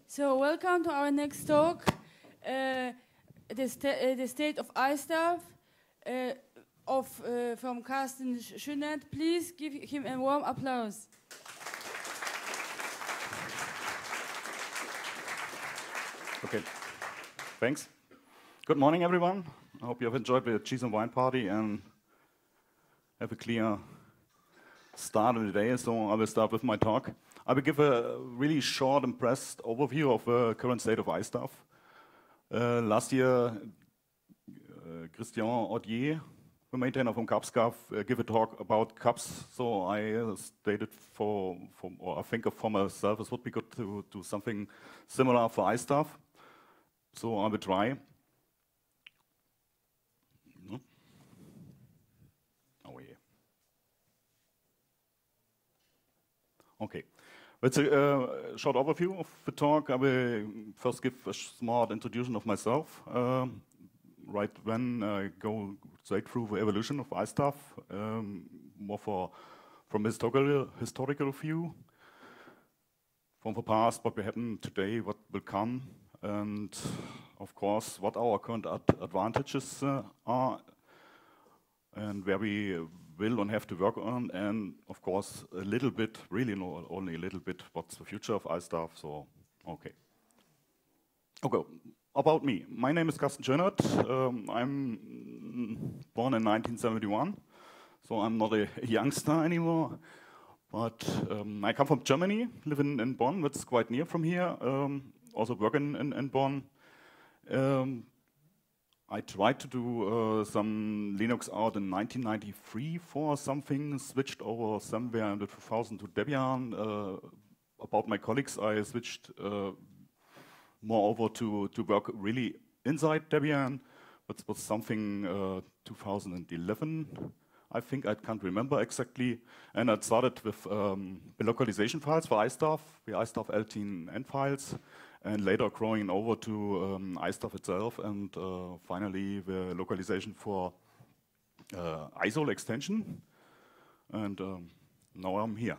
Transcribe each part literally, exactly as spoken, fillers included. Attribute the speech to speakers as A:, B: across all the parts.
A: So welcome to our next talk, uh, the, sta uh, the state of iStuff uh, of uh, from Carsten Schönert. Please give him a warm applause.
B: Okay, thanks. Good morning, everyone. I hope you have enjoyed the cheese and wine party and have a clear start of the day. So I will start with my talk. I will give a really short and pressed overview of the current state of iStuff. Uh, last year, uh, Christian Audier, the maintainer from CupScuff, uh, gave a talk about cups. So I uh, stated for, for, or I think of for myself, it would be good to do something similar for iStuff. So I will try. Oh yeah. Okay. It's a uh, short overview of the talk. I will first give a smart introduction of myself. Uh, right when I go straight through the evolution of iStuff, um, more for from historical historical view, from the past, what will happen today, what will come, and of course what our current ad advantages uh, are, and where we will and have to work on, and of course a little bit, really no, only a little bit, what's the future of iStuff. So, okay. Okay, about me. My name is Carsten Schönert. Um, I'm born in nineteen seventy-one, so I'm not a youngster anymore. But um, I come from Germany, live in, in Bonn, that's quite near from here. Um, also work in, in, in Bonn. Um, I tried to do uh, some Linux out in nineteen ninety-three for something, switched over somewhere in the two thousand to Debian. Uh, about my colleagues, I switched uh, more over to, to work really inside Debian. That was something uh, two thousand eleven, I think, I can't remember exactly. And I started with um, the localization files for iStuff, the iStuff L T N files. And later growing over to um, iStuff itself, and uh, finally the localization for uh, I S O L extension. And um, now I'm here.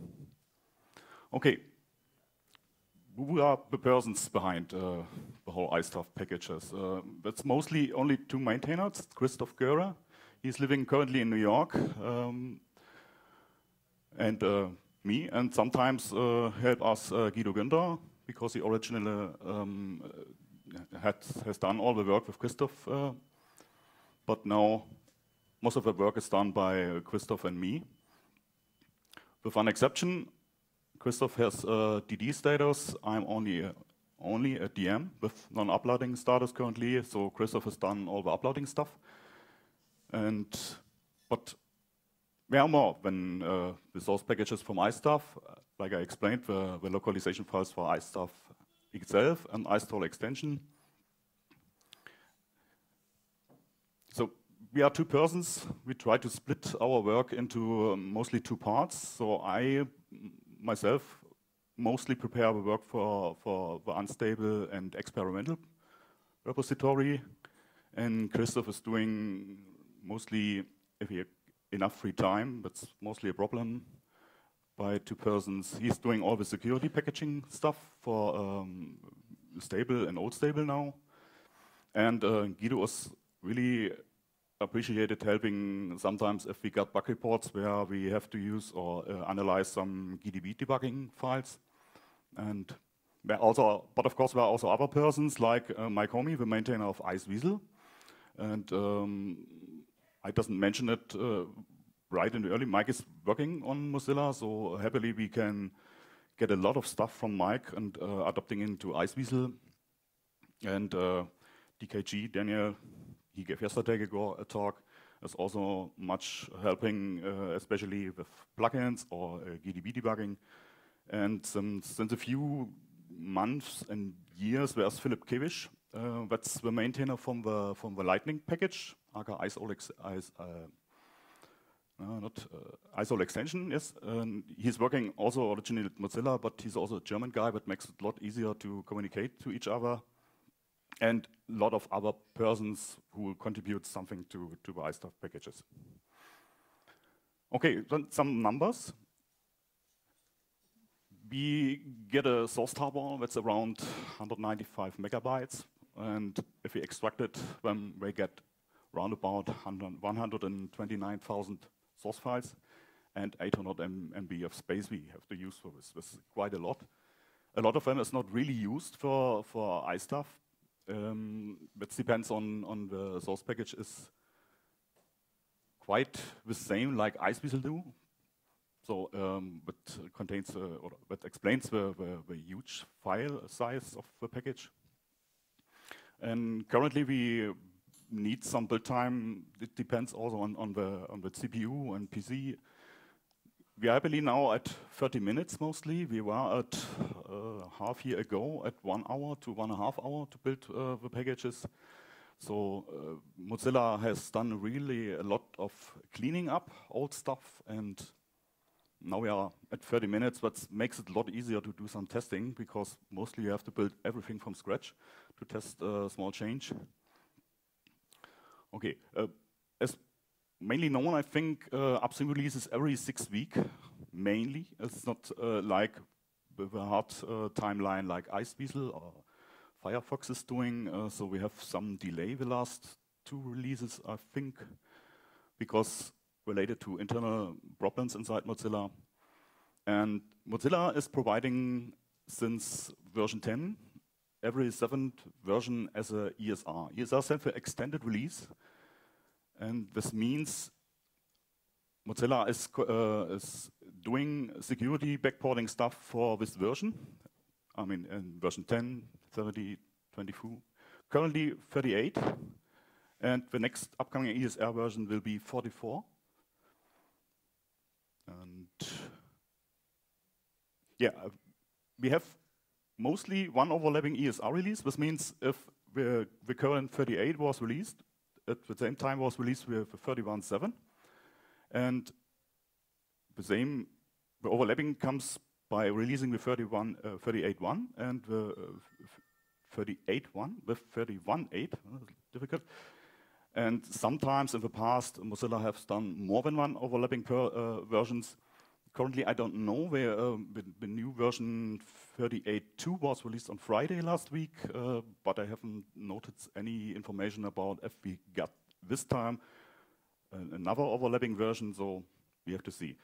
B: Okay, who are the persons behind uh, the whole iStuff packages? Uh, that's mostly only two maintainers, Christoph Görer. He's living currently in New York. Um, and uh, me, and sometimes uh, help us uh, Guido Günther, because he originally um, had, has done all the work with Christoph, uh, but now most of the work is done by Christoph and me. With one exception, Christoph has uh, D D status. I'm only uh, only a D M with non-uploading status currently. So Christoph has done all the uploading stuff. And but there are more than uh, the source packages from iStuff. Like I explained, the, the localization files for iStuff itself and I S O L extension. So we are two persons. We try to split our work into um, mostly two parts. So I, myself, mostly prepare the work for, for the unstable and experimental repository. And Christoph is doing mostly, if he enough free time, that's mostly a problem. By two persons, he's doing all the security packaging stuff for um, stable and old stable now. And uh, Guido was really appreciated helping sometimes if we got bug reports where we have to use or uh, analyze some G D B debugging files. And there also, but of course there are also other persons like uh, Mike Homey, the maintainer of Iceweasel. And um, I doesn't mention it uh, right in the early. Mike is working on Mozilla, so happily we can get a lot of stuff from Mike and uh, adopting into Iceweasel. And uh, D K G, Daniel, he gave yesterday a talk, is also much helping, uh, especially with plugins or uh, G D B debugging. And since, since a few months and years, there's Philip Kivish. Uh, that's the maintainer from the from the Lightning package, aka I S O L ex, uh, Uh, not uh, I S O L extension, yes. Um, he's working also originally at Mozilla, but he's also a German guy, that makes it a lot easier to communicate to each other. And a lot of other persons who will contribute something to, to the iStuff packages. Okay, then some numbers. we get a source tarball that's around one hundred ninety-five megabytes, and if we extract it, then we get around about one hundred twenty-nine thousand source files and eight hundred M B of space we have to use for this. This is quite a lot. A lot of them is not really used for, for iStuff. Um, that depends on, on the source package is quite the same like iceweasel do. So um, that contains uh, or that explains the, the, the huge file size of the package. And currently we need some build time. It depends also on, on the on the C P U and P C. We are, I believe, now at thirty minutes mostly. We were at uh, half year ago at one hour to one and a half hour to build uh, the packages. So uh, Mozilla has done really a lot of cleaning up old stuff, and now we are at thirty minutes, but makes it a lot easier to do some testing because mostly you have to build everything from scratch to test a small change. Okay, uh, as mainly known, I think uh, upstream releases every six weeks, mainly. It's not uh, like with a hard uh, timeline like iceweasel or Firefox is doing, uh, so we have some delay the last two releases, I think, because related to internal problems inside Mozilla. And Mozilla is providing, since version ten, every seventh version as a E S R. E S R stands for extended release. And this means Mozilla is, uh, is doing security backporting stuff for this version. I mean, in version ten, thirty, twenty-two, currently thirty-eight. And the next upcoming E S R version will be forty-four. And yeah, we have mostly one overlapping E S R release. This means if the, the current thirty-eight was released, at the same time was released with thirty-one point seven. And the same, the overlapping comes by releasing the thirty-one, uh, thirty-eight point one and the uh, thirty-eight point one with thirty-one point eight, uh, difficult. And sometimes in the past, Mozilla has done more than one overlapping per uh, versions. Currently, I don't know where uh, the, the new version thirty-eight point two was released on Friday last week, uh, but I haven't noticed any information about if we got this time uh, another overlapping version, so we have to see.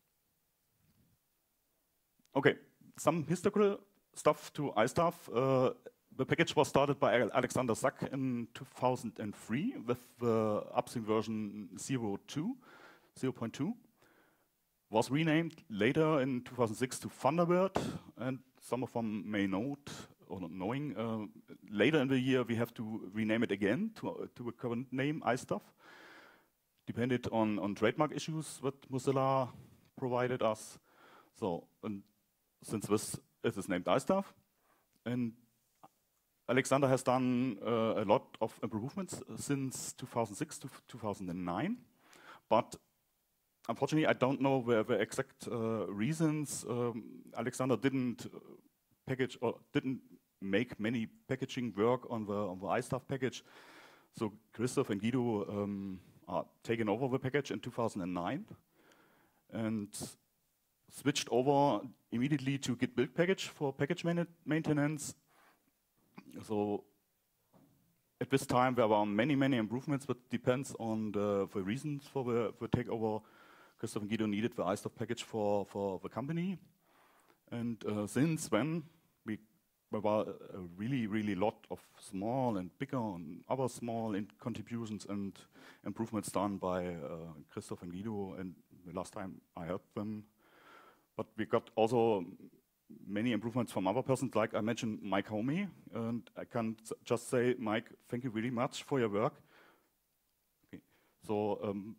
B: Okay, some historical stuff to iStuff. Uh, the package was started by Alexander Sack in two thousand three with the upstream version zero point two. Was renamed later in two thousand six to Thunderbird, and some of them may note or not knowing. Uh, later in the year, we have to rename it again to, uh, to a current name, iStuff, depended on, on trademark issues that Mozilla provided us. So, and since this it is named iStuff, and Alexander has done uh, a lot of improvements since two thousand six to two thousand nine, but unfortunately, I don't know the, the exact uh, reasons. Um, Alexander didn't package or didn't make many packaging work on the on the iStuff package. So Christoph and Guido um, are taken over the package in two thousand nine and switched over immediately to Git build package for package maintenance. So at this time there were many many improvements, but depends on the, the reasons for the, the takeover. Christoph and Guido needed the iStuff package for, for the company. And uh, since then, we, there were a really, really lot of small and bigger and other small contributions and improvements done by uh, Christoph and Guido. And the last time I helped them. But we got also many improvements from other persons, like I mentioned Mike Homey. And I can just say, Mike, thank you really much for your work. Okay. So, um,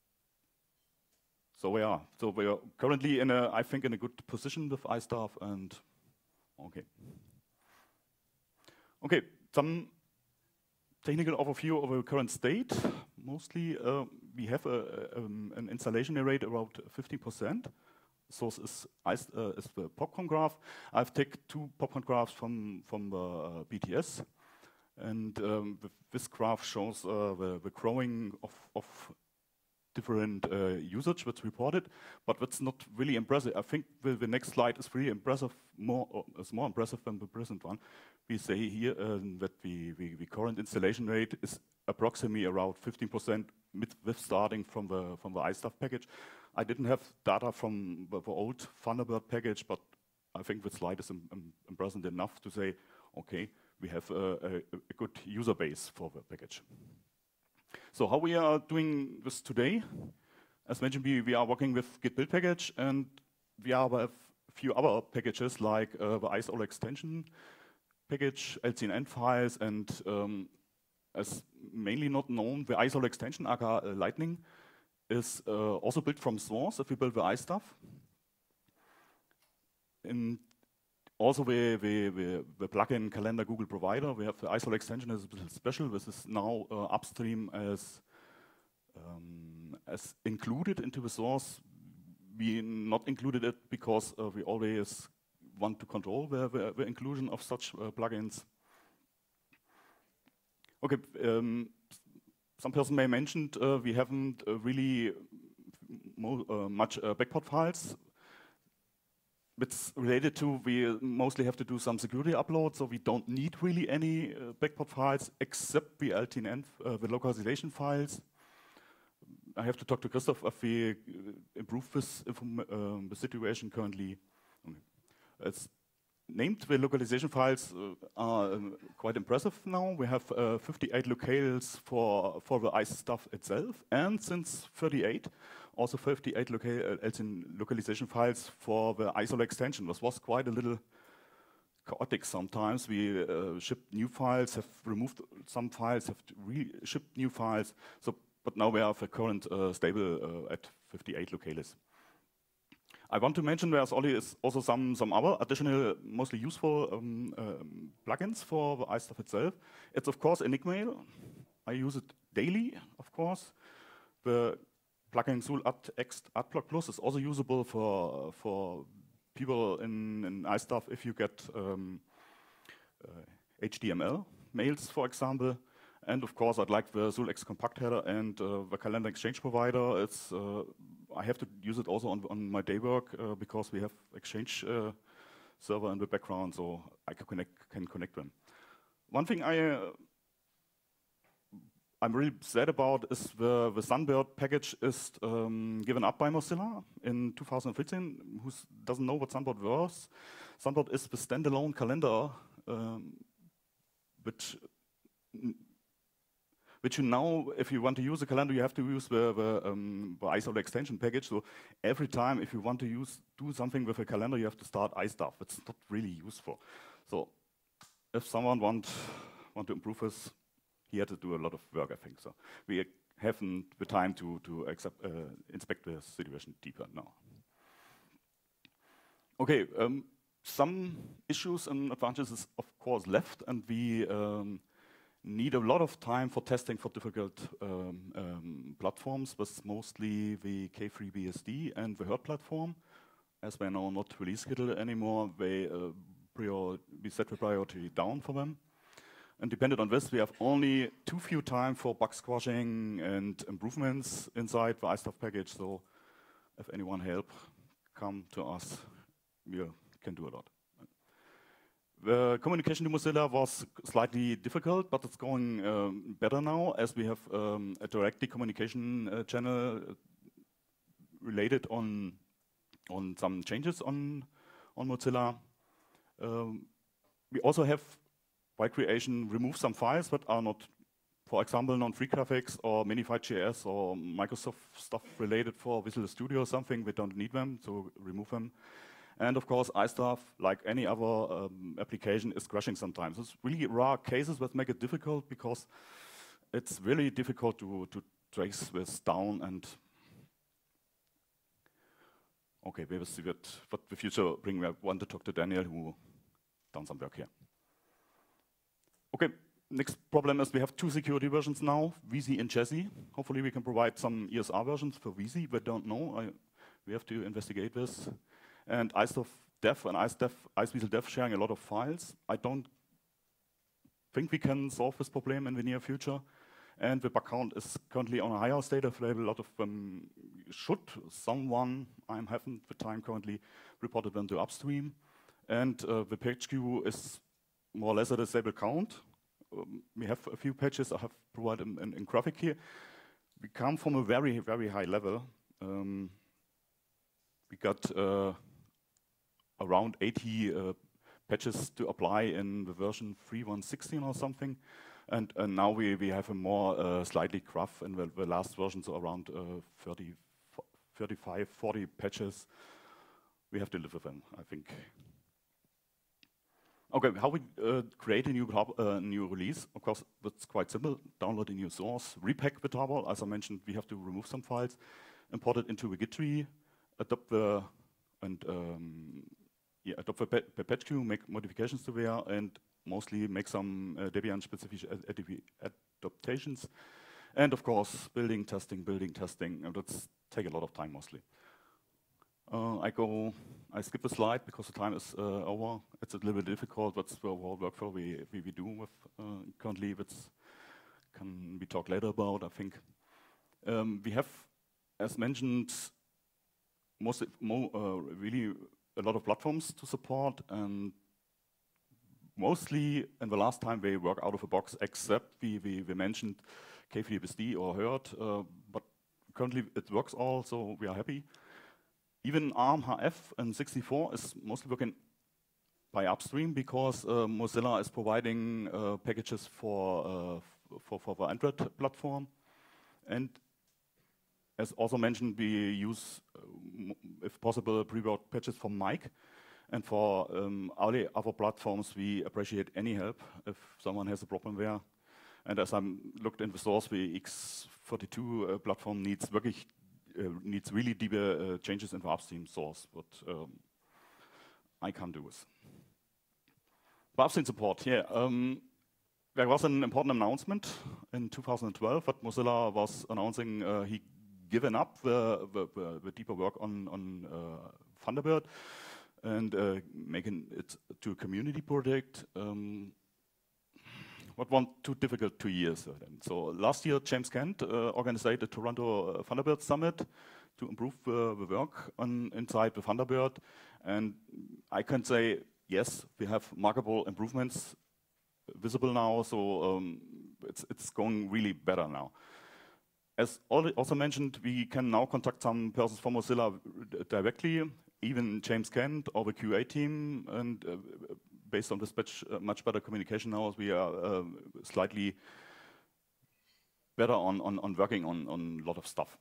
B: So we are. So we are currently in a, I think, in a good position with iStuff, and okay. Okay, some technical overview of the current state. Mostly, uh, we have a, um, an installation rate around fifty percent. Source is, uh, is the popcorn graph. I've taken two popcorn graphs from from the uh, B T S, and um, this graph shows uh, the, the growing of, of different uh, usage that's reported, but that's not really impressive. I think the, the next slide is really impressive, more uh, is more impressive than the present one. We say here um, that the, the, the current installation rate is approximately around fifteen percent with starting from the from the iStuff package. I didn't have data from the, the old Thunderbird package, but I think the slide is im, im, impressive enough to say, okay, we have a, a, a good user base for the package. So how we are doing this today? As mentioned, we, we are working with Git build package, and we have a few other packages like uh, the iSolr extension package, L C N N files, and um, as mainly not known, the iSolr extension, aka uh, Lightning, is uh, also built from source if we build the iStuff. And also the, the, the, the plugin calendar Google provider, we have the iSolr extension is a bit special. This is now uh, upstream as, um, as included into the source. We not included it because uh, we always want to control the, the, the inclusion of such uh, plugins. Okay, um, some person may mentioned uh, we haven't uh, really mo uh, much uh, backport files. It's related to we mostly have to do some security upload, so we don't need really any uh, backport files except the L T N N, uh, the localization files. I have to talk to Christoph if we uh, improve this um, the situation currently. Okay. It's named the localization files uh, are um, quite impressive now. We have uh, fifty-eight locales for for the iStuff itself, and since thirty-eight, also fifty-eight loca uh, L C N localization files for the iSolr extension. This was quite a little chaotic sometimes. We uh, shipped new files, have removed some files, have re-shipped new files. So, but now we have a current uh, stable uh, at fifty-eight locales. I want to mention there's also some, some other additional, mostly useful um, um, plugins for the iStuff itself. It's of course Enigmail. I use it daily, of course. The plugin Sul Adtext Adblock Plus is also usable for for people in, in iStuff if you get um, uh, H T M L mails, for example. And of course, I'd like the SulX compact header and uh, the calendar exchange provider. It's uh, I have to use it also on, on my day work uh, because we have Exchange uh, server in the background, so I can connect, can connect them. One thing I uh, I'm really sad about is the, the Sunbird package is um, given up by Mozilla in two thousand fifteen. Who doesn't know what Sunbird was? Sunbird is the standalone calendar, um, which which you now, if you want to use a calendar, you have to use the, the, um, the iSolr extension package. So every time, if you want to use do something with a calendar, you have to start iStuff. It's not really useful. So if someone want want to improve this, he had to do a lot of work, I think. So we haven't the time to to accept, uh, inspect the situation deeper now. Okay, um, some issues and advantages, of course, left, and we um, need a lot of time for testing for difficult um, um, platforms, with mostly the K three B S D and the Herd platform. As they are now not release scheduled anymore, they uh, prior we set the priority down for them. And dependent on this, we have only too few time for bug squashing and improvements inside the iStuff package. So if anyone help, come to us. We can do a lot. The communication to Mozilla was slightly difficult, but it's going um, better now, as we have um, a directly communication uh, channel related on on some changes on on Mozilla. Um, we also have, by creation, remove some files that are not, for example, non-free graphics or Minified J S or Microsoft stuff related for Visual Studio or something. We don't need them, so remove them. And of course, iStuff, like any other um, application, is crashing sometimes. It's really rare cases that make it difficult because it's really difficult to, to trace this down. And okay, we will see what, what the future brings. I want to talk to Daniel, who done some work here. Okay, next problem is we have two security versions now, V Z and Jessie. Hopefully we can provide some E S R versions for V Z, but don't know. I, we have to investigate this. And iStuff Dev and iceweasel Dev sharing a lot of files. I don't think we can solve this problem in the near future. And the bug count is currently on a higher state of level. A lot of them should. Someone, I haven't the time currently, reported them to upstream. And uh, the page queue is more or less at a stable count. Um, we have a few patches I have provided in, in, in graphic here. We come from a very, very high level. Um, we got uh, around eighty uh, patches to apply in the version three point one sixteen or something. And, and now we, we have a more uh, slightly gruff in the, the last version, so around uh, thirty, thirty-five, forty patches. We have to live with them, I think. Okay, how we uh, create a new, uh, new release? Of course, that's quite simple. Download a new source, repack the tarball. As I mentioned, we have to remove some files, import it into the Git tree, adopt the and um, yeah, adopt the, the patch queue, make modifications to there, and mostly make some uh, Debian-specific ad ad adaptations. And of course, building, testing, building, testing. And that's take a lot of time mostly. Uh, I go, I skip the slide because the time is uh, over. It's a little bit difficult. That's the whole workflow we, we, we do with uh, currently. It's can we talk later about, I think. Um, we have, as mentioned, most mo uh, really a lot of platforms to support, and mostly in the last time they work out of the box, except we, we, we mentioned K three B S D or Herd, uh, but currently it works all, so we are happy. Even ARM H F and sixty-four is mostly working by upstream because uh, Mozilla is providing uh, packages for, uh, for, for the Android platform. And as also mentioned, we use, uh, if possible, pre-built patches from Mike. And for um, all the other platforms, we appreciate any help if someone has a problem there. And as I looked in the source, the X forty-two uh, platform needs wirklich, uh, needs really deep uh, changes in the upstream source, but um, I can't do this. For upstream support, yeah. Um, there was an important announcement in two thousand twelve that Mozilla was announcing uh, he given up the, the, the, the deeper work on, on uh, Thunderbird and uh, making it to a community project. Um, what was too difficult two years. Uh, so last year, James Kent uh, organized the Toronto uh, Thunderbird Summit to improve uh, the work on inside the Thunderbird. And I can say, yes, we have markable improvements visible now, so um, it's, it's going really better now. As also mentioned, we can now contact some persons from Mozilla directly, even James Kent or the Q A team, and uh, based on this much, uh, much better communication now, we are uh, slightly better on, on, on working on, on a lot of stuff.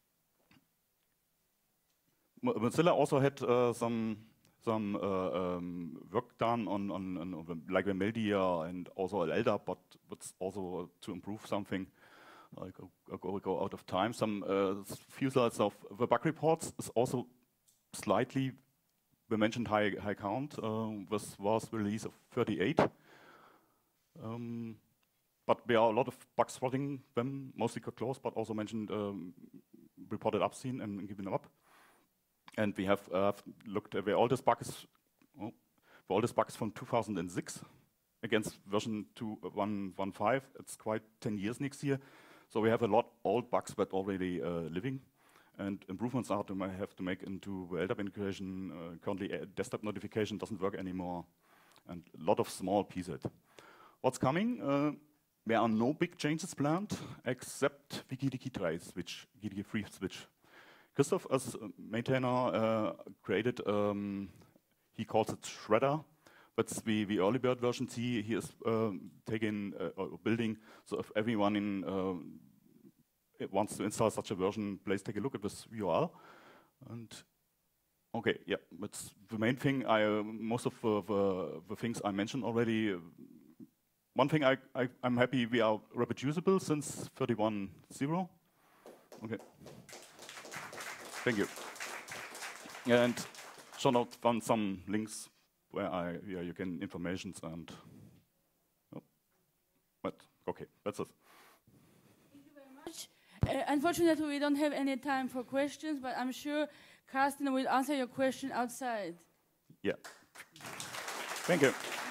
B: Mozilla also had uh, some some uh, um, work done on, on, on like the Meldia and also L D A P, but it's also to improve something. I go, I go, go out of time. Some uh, few slides of the bug reports is also slightly, we mentioned high, high count. Uh, this was release of thirty-eight. Um, but there are a lot of bug spotting them, mostly got close, but also mentioned um, reported upstream and given them up. And we have uh, looked at the oldest bugs, oh, the oldest bugs from two thousand six against version two point one point five. It's quite ten years next year. So we have a lot old bugs that already uh, living, and improvements are to have to make into the L D A P integration. Uh, currently, uh, desktop notification doesn't work anymore, and a lot of small pieces. What's coming? Uh, there are no big changes planned, except the G D K three switch, G D K three switch. Christoph, as maintainer, uh, created, um, he calls it Shredder. That's the, the early bird version. He, he is um, taking, uh, or building, so if everyone in, uh, wants to install such a version, please take a look at this U R L. And okay, yeah, that's the main thing. I, uh, most of uh, the, the things I mentioned already. Uh, one thing I, I, I'm happy we are reproducible since thirty-one point zero. Okay. Thank you. And show out on some links where I, yeah, you can informations and, oh, but okay, that's it.
A: Thank you very much. Uh, unfortunately, we don't have any time for questions, but I'm sure Carsten will answer your question outside.
B: Yeah. Thank you.